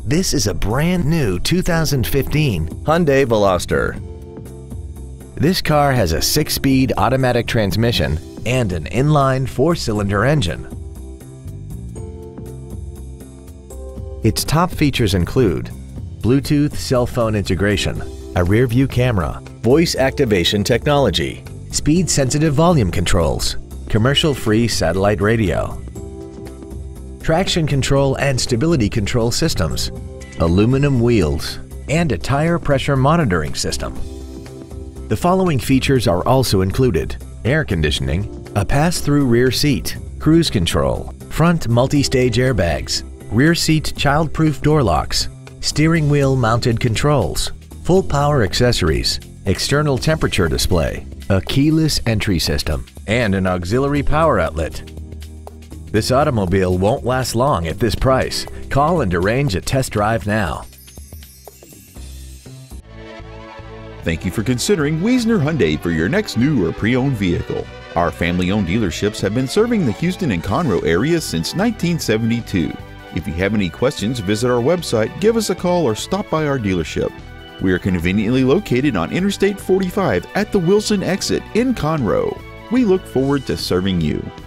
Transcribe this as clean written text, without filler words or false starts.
This is a brand new 2015 Hyundai Veloster. This car has a 6-speed automatic transmission and an inline 4-cylinder engine. Its top features include Bluetooth cell phone integration, a rear-view camera, voice activation technology, speed-sensitive volume controls, commercial-free satellite radio, traction control and stability control systems, aluminum wheels, and a tire pressure monitoring system. The following features are also included: air conditioning, a pass-through rear seat, cruise control, front multi-stage airbags, rear seat child-proof door locks, steering wheel mounted controls, full power accessories, external temperature display, a keyless entry system, and an auxiliary power outlet. This automobile won't last long at this price. Call and arrange a test drive now. Thank you for considering Wiesner Hyundai for your next new or pre-owned vehicle. Our family-owned dealerships have been serving the Houston and Conroe area since 1972. If you have any questions, visit our website, give us a call, or stop by our dealership. We are conveniently located on Interstate 45 at the Wilson exit in Conroe. We look forward to serving you.